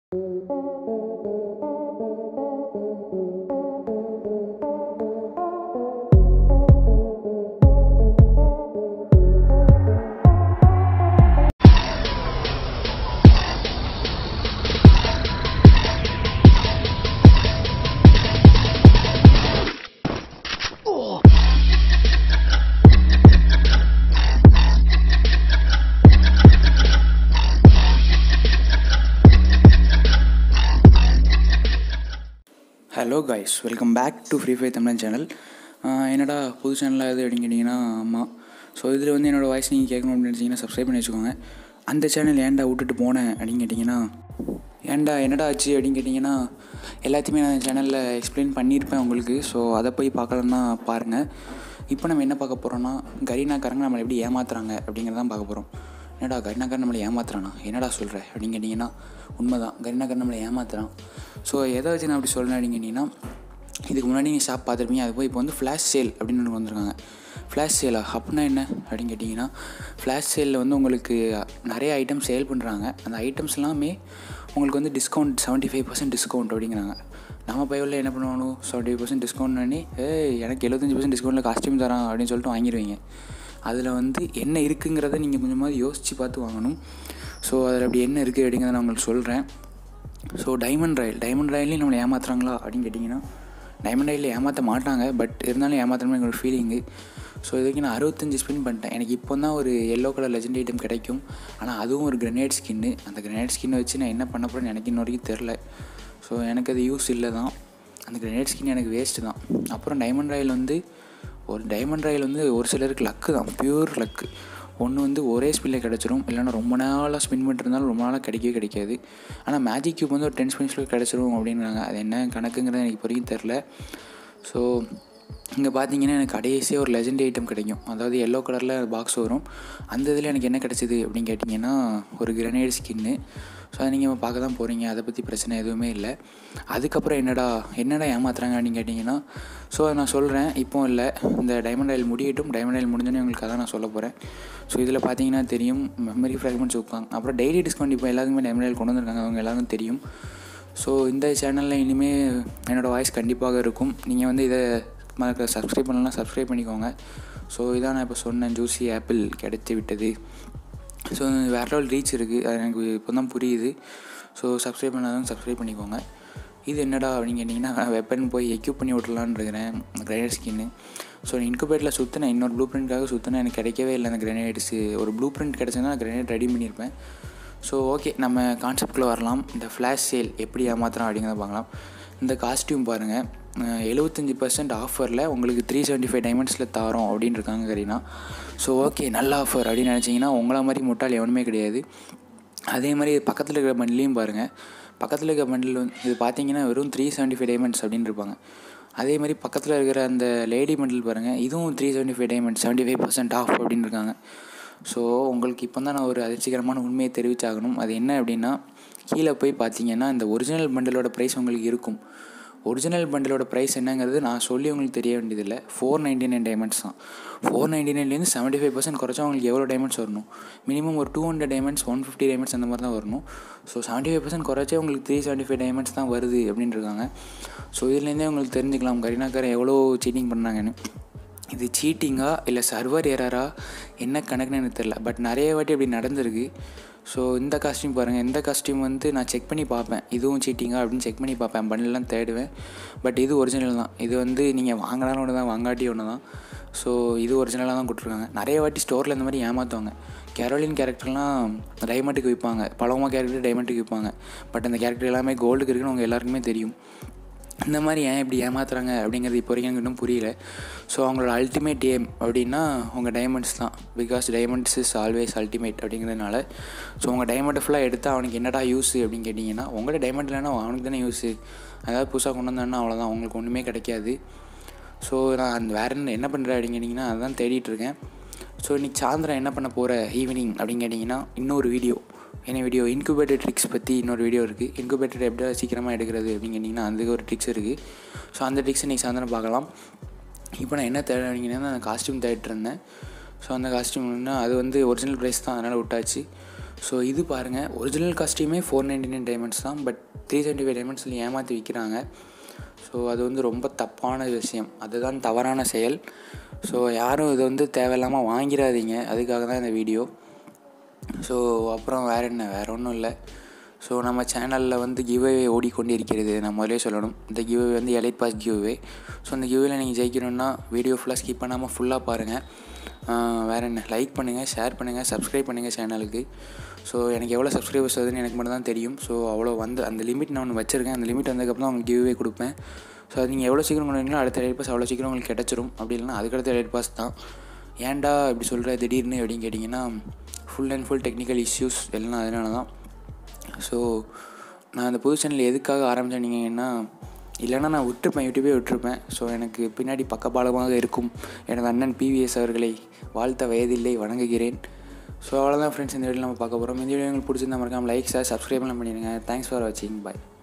Hello guys, welcome back to free fire Tamil channel. என்னடா புது சேனலாக எது அப்படின்னு கேட்டிங்கன்னா, ஆமாம். ஸோ இதில் வந்து என்னோடய வாய்ஸ் நீங்கள் கேட்கணும் அப்படின்னு நினச்சிங்கன்னா சப்ஸ்கிரைப் பண்ணி வச்சுக்கோங்க. அந்த சேனல் ஏன்டா விட்டுட்டு போனேன் அப்படின்னு கேட்டிங்கன்னா, என்னடா ஆச்சு அப்படின்னு கேட்டிங்கன்னா, எல்லாத்தையுமே நான் சேனலில் எக்ஸ்பிளைன் பண்ணியிருப்பேன் உங்களுக்கு. ஸோ அதை போய் பார்க்கலன்னா பாருங்கள். இப்போ நம்ம என்ன பார்க்க போகிறோன்னா, கரீனாக்காரங்க நம்மளை எப்படி ஏமாத்துறாங்க அப்படிங்கிறதான் பார்க்க போகிறோம். என்னடா கரீனாக்காரன் நம்மளை ஏமாத்துறானா, என்னடா சொல்கிற அப்படின்னு கேட்டிங்கன்னா, உண்மை தான், கரீனாக்காரன் நம்மளை ஏமாத்துறான். ஸோ எதை வச்சு நான் அப்படி சொல்கிறேன் அப்படின்னு கேட்டிங்கன்னா, இதுக்கு முன்னாடி நீங்கள் ஷாப் பார்த்துருப்பீங்க. அது போய் இப்போ வந்து ஃப்ளாஷ் சேல் அப்படின்னு ஒன்று வந்திருக்காங்க. ஃப்ளாஷ் சேலா அப்படின்னா என்ன அப்படின்னு கேட்டிங்கன்னா, ஃப்ளாஷ் சேலில் வந்து உங்களுக்கு நிறைய ஐட்டம் சேல் பண்ணுறாங்க. அந்த ஐட்டம்ஸ் எல்லாமே உங்களுக்கு வந்து டிஸ்கவுண்ட் 75% டிஸ்கவுண்ட் அப்படிங்கிறாங்க. நம்ம பையில் என்ன பண்ணுவானோ 75% டிஸ்கவுண்ட் பண்ணி எனக்கு 75% டிஸ்கவுண்ட்டில் காஸ்ட்யூம் தரான் அப்படின்னு சொல்லிட்டு வாங்கிடுவீங்க. அதில் வந்து என்ன இருக்குங்கிறத நீங்கள் கொஞ்சமாவது யோசித்து பார்த்து வாங்கணும். ஸோ அதில் அப்படி என்ன இருக்குது அப்படிங்கிறத நான் உங்களுக்கு சொல்கிறேன். ஸோ டைமண்ட் ராயல்லையும் நம்மளை ஏமாத்துறாங்களா அப்படின்னு கேட்டிங்கன்னா, டைமண்ட் ராயலில் ஏமாற்ற மாட்டாங்க. பட் இருந்தாலும் ஏமாத்துறமே எங்களோட ஃபீலிங்கு. ஸோ இதுக்கு நான் 65 ஸ்பின் பண்ணிட்டேன். எனக்கு இப்போ தான் ஒரு எல்லோ கலர் லெஜெண்ட் ஐட்டம் கிடைக்கும். ஆனால் அதுவும் ஒரு கிரனேட் ஸ்கின்னு. அந்த கிரனேட் ஸ்கின்னை வச்சு நான் என்ன பண்ண போகிறேன்னு எனக்கு இன்ன வரைக்கும் தெரில. ஸோ எனக்கு அது யூஸ் இல்லை தான். அந்த கிரனேட் ஸ்கின் எனக்கு வேஸ்ட்டு தான். அப்புறம் டைமண்ட் ராயல் வந்து ஒரு சிலருக்கு லக்கு தான், பியூர் லக்கு. ஒன்று வந்து ஒரே ஸ்பின்னில் கிடச்சிரும், இல்லைனா ரொம்ப நாளாக ஸ்பின் பண்ணிருந்தாலும் ரொம்ப நாளாக கிடைக்காது. ஆனால் மேஜிக் கியூப் வந்து ஒரு 10 ஸ்பின்ஸில் கிடச்சிரும் அப்படின்றாங்க. அது என்ன கணக்குங்கிறது எனக்கு இப்போ வரைக்கும் தெரில. ஸோ இங்கே பார்த்தீங்கன்னா எனக்கு கடைசியாக ஒரு லெஜெண்ட் ஐட்டம் கிடைக்கும். அதாவது எல்லோ கலரில் பாக்ஸ் வரும். அந்த இதில் எனக்கு என்ன கிடச்சிது அப்படின்னு கேட்டிங்கன்னா, ஒரு கிரனேட் ஸ்கின்னு. ஸோ அதை நீங்கள் பார்க்க தான் போகிறீங்க. அதை பற்றி பிரச்சனை எதுவுமே இல்லை. அதுக்கப்புறம் என்னடா ஏமாத்துறாங்க அப்படின்னு கேட்டிங்கன்னா, ஸோ நான் சொல்கிறேன். இப்போ இல்லை, இந்த டைமண்ட் ராயல் முடியட்டும். டைமண்ட் ராயல் முடிஞ்சோன்னே உங்களுக்கு அதான் நான் சொல்ல போகிறேன். ஸோ இதில் பார்த்தீங்கன்னா தெரியும், மெமரி ஃப்ராக்மெண்ட்ஸ் வைப்பாங்க. அப்புறம் டெய்லி டிஸ்கவுண்ட் இப்போ எல்லாருக்குமே டைமண்ட் ராயல் கொண்டு வந்திருக்காங்க. அவங்க எல்லாருக்கும் தெரியும். ஸோ இந்த சேனலில் இனிமேல் என்னோடய வாய்ஸ் கண்டிப்பாக இருக்கும். நீங்கள் வந்து இதை சப்ஸ்கிரைப் பண்ணலாம், சப்ஸ்கிரைப் பண்ணிக்கோங்க. ஸோ இதான் நான் இப்போ சொன்னேன், ஜூசி ஆப்பிள் கிடைத்து விட்டது. ஸோ வேறு லெவல் ரீச் இருக்குது, அது எனக்கு இப்போ தான் புரியுது. ஸோ சப்ஸ்கிரைப் பண்ணாதவங்க சப்ஸ்கிரைப் பண்ணிக்கோங்க. இது என்னடா அப்படின்னு கேட்டிங்கன்னா, வெப்பன் போய் எக்யூப் பண்ணி விட்லான்னு இருக்கிறேன், கிரனேட் ஸ்கின்னு. ஸோ இன்குபேட்டில் சுற்றினேன், இன்னொரு ப்ளூ பிரிண்ட்காக சுற்றினேன். எனக்கு கிடைக்கவே இல்லை அந்த கிரனேட்ஸு. ஒரு ப்ளூ பிரிண்ட் கிடச்சதுன்னா கிரனேட் ரெடி பண்ணியிருப்பேன். ஸோ ஓகே, நம்ம கான்செப்டில் வரலாம். இந்த ஃப்ளாஷ் சேல் எப்படி ஏமாத்துறோம் அப்படிங்கிறத பார்க்கலாம். இந்த காஸ்ட்யூம் பாருங்கள், 75% ஆஃபரில் உங்களுக்கு 375 டைமண்ட்ஸில் தரோம் அப்படின்னு இருக்காங்க கரீனா. ஸோ ஓகே, நல்ல ஆஃபர் அப்படின்னு நினச்சிங்கன்னா, உங்களை மாதிரி முட்டாள் எவனுமே கிடையாது. அதே மாதிரி பக்கத்தில் இருக்கிற பண்டிலையும் பாருங்கள். பக்கத்தில் இருக்கிற பண்டில் வந்து இது பார்த்தீங்கன்னா வெறும் 375 டைமண்ட்ஸ் அப்படின்னு இருப்பாங்க. அதே மாதிரி பக்கத்தில் இருக்கிற அந்த லேடி பண்டில் பாருங்கள், இதுவும் 375 டைமண்ட்ஸ் 75% ஆஃப் அப்படின்னு இருக்காங்க. ஸோ உங்களுக்கு இப்போ தான் நான் ஒரு அதிர்ச்சிகரமான உண்மையை தெரிவிச்சாகணும். அது என்ன அப்படின்னா, கீழே போய் பார்த்தீங்கன்னா இந்த ஒரிஜினல் பண்டிலோட ப்ரைஸ் உங்களுக்கு இருக்கும். ஒரிஜினல் பண்டிலோட ப்ரைஸ் என்னங்கிறது நான் சொல்லி உங்களுக்கு தெரிய வேண்டியதில்லை. 499 டைமண்ட்ஸ் தான். 499லேருந்து 75% குறைச்சா உங்களுக்கு எவ்வளோ டைமண்ட்ஸ் வரணும்? மினிமம் ஒரு 200 டைமண்ட்ஸ், 150 டைமண்ட்ஸ் அந்த மாதிரி தான் வரணும். ஸோ 75% குறைச்சா உங்களுக்கு 375 டைமண்ட்ஸ் தான் வருது அப்படின்னு இருக்காங்க. ஸோ இதுலேருந்தே உங்களுக்கு தெரிஞ்சுக்கலாம் கரீனாக்காரன் எவ்வளோ சீட்டிங் பண்ணாங்கன்னு. இது சீட்டிங்கா இல்லை சர்வர் எரரா என்ன கணக்குன்னு எனக்கு தெரில. பட் நிறைய வாட்டி அப்படி நடந்திருக்கு. ஸோ இந்த காஸ்ட்யூம் பாருங்கள். இந்த காஸ்ட்யூம் வந்து நான் செக் பண்ணி பார்ப்பேன், இதுவும் சீட்டிங்கா அப்படின்னு செக் பண்ணி பார்ப்பேன், பண்டிலெலாம் தேடுவேன். பட் இது ஒரிஜினல் தான். இது வந்து நீங்கள் வாங்கினாலும் ஒன்று தான், வாங்காட்டி ஒன்று தான். ஸோ இது ஒரிஜினலாக தான் கொடுத்துருக்காங்க. நிறைய வாட்டி ஸ்டோரில் இந்த மாதிரி ஏமாற்றுவாங்க. கேரோலின் கேரக்டர்லாம் டைமண்டுக்கு விற்பாங்க, பலவமா கேரக்டர் டைமண்டுக்கு விற்பாங்க. பட் அந்த கேரக்டர் எல்லாமே கோல்டுக்கு இருக்குன்னு உங்கள் எல்லாருக்குமே தெரியும். இந்த மாதிரி ஏன் இப்படி ஏமாத்துறாங்க அப்படிங்கிறது இப்போ வரைக்கும் எனக்கு இன்னும் புரியல. ஸோ அவங்களோட அல்டிமேட் ஏம் அப்படின்னா உங்கள் டைமண்ட்ஸ் தான். Because diamonds is always ultimate அப்படிங்கிறதுனால. ஸோ உங்கள் டைமண்டை ஃபுல்லாக எடுத்தால் அவனுக்கு என்னடா யூஸு அப்படின்னு கேட்டிங்கன்னா, உங்களோட டைமண்ட் இல்லைன்னா அவனுக்கு தானே யூஸு. அதாவது புதுசாக கொண்டு வந்தான்னா அவ்வளோதான், உங்களுக்கு ஒன்றுமே கிடைக்காது. ஸோ நான் அந்த வேறு என்ன பண்ணுறேன் அப்படின்னு கேட்டிங்கன்னா, அதுதான் தேடிட்டுருக்கேன். ஸோ இன்றைக்கி சாயந்தரம் என்ன பண்ண போகிற ஈவினிங் அப்படின்னு கேட்டிங்கன்னா, இன்னொரு வீடியோ இன்குபேட்டர் ட்ரிக்ஸ் பற்றி இன்னொரு வீடியோ இருக்குது. இன்குபேட்டர் எப்படி சீக்கிரமாக எடுக்கிறது அப்படின்னு கேட்டிங்கன்னா அதுக்கு ஒரு ட்ரிக்ஸ் இருக்குது. ஸோ அந்த ட்ரிக்ஸ் இன்றைக்கி சாயந்தரம் பார்க்கலாம். இப்போ நான் என்ன தேடிங்கன்னா, நான் காஸ்ட்யூம் தேடிட்டு இருந்தேன். ஸோ அந்த காஸ்ட்யூம்னா அது வந்து ஒரிஜினல் ப்ரைஸ் தான், அதனால் விட்டாச்சு. ஸோ இது பாருங்கள், ஒரிஜினல் காஸ்ட்யூமே 499 டைமண்ட்ஸ் தான், பட் 375 டைமண்ட்ஸில் ஏமாற்றி விற்கிறாங்க. ஸோ அது வந்து ரொம்ப தப்பான விஷயம், அதுதான் தவறான செயல். ஸோ யாரும் இதை வந்து தேவையில்லாமல் வாங்கிடாதீங்க, அதுக்காக தான் இந்த வீடியோ. ஸோ அப்புறம் வேறு ஒன்றும் இல்லை. ஸோ நம்ம சேனலில் வந்து கிவ்அவே ஓடிக்கொண்டு இருக்கிறது, நான் முதலே சொல்லணும். இந்த கிவ்அவே வந்து எலைட் பாஸ் கிவ்அவே. ஸோ அந்த கிவ்அவேல நீங்கள் ஜெயிக்கணுன்னா வீடியோ ஃபுல்லாக ஸ்கிப் பண்ணாமல் ஃபுல்லாக பாருங்கள். வேறு என்ன, லைக் பண்ணுங்கள், ஷேர் பண்ணுங்கள், சப்ஸ்கிரைப் பண்ணுங்கள் சேனலுக்கு. ஸோ எனக்கு எவ்வளோ சப்ஸ்கிரைபர்ஸ் வருதுன்னு எனக்கு மட்டும் தான் தெரியும். ஸோ அவ்வளோ வந்து அந்த லிமிட் நான் ஒன்று வச்சுருக்கேன். அந்த லிமிட் வந்ததுக்கப்புறம் அவங்க கிவ்அவே கொடுப்பேன். ஸோ அது நீங்கள் எவ்வளோ சீக்கிரம் பண்ணுவீங்களோ அடுத்த எலைட் பாஸ் அவ்வளோ சீக்கிரம் உங்களுக்கு கிடச்சிரும். அப்படி இல்லைனா அதுக்கடுத்த எலைட் பாஸ் தான். ஏன்டா இப்படி சொல்கிற திடீர்னு அப்படின்னு கேட்டிங்கன்னா, full and full technical issues எல்லாம் அதனால தான். ஸோ நான் அந்த புது சேனல் எதுக்காக ஆரம்பித்தேன்னீங்கன்னா, இல்லைனா நான் யூடியூபே விட்டுருப்பேன். ஸோ எனக்கு பின்னாடி பக்கபாலமாக இருக்கும் எனது அண்ணன் பிவிஎஸ் அவர்களை வாழ்த்த வயதில்லை, வணங்குகிறேன். ஸோ அவ்வளோதான் ஃப்ரெண்ட்ஸ், இந்த வீடியோ நம்ம பார்க்க போகிறோம். இந்த வீடியோ உங்களுக்கு பிடிச்சிருந்தா மறக்காமல் லைக், ஷேர், சப்ஸ்கிரைப்லாம் பண்ணிடுங்க. தேங்க்ஸ் ஃபார் வாட்சிங். பாய்.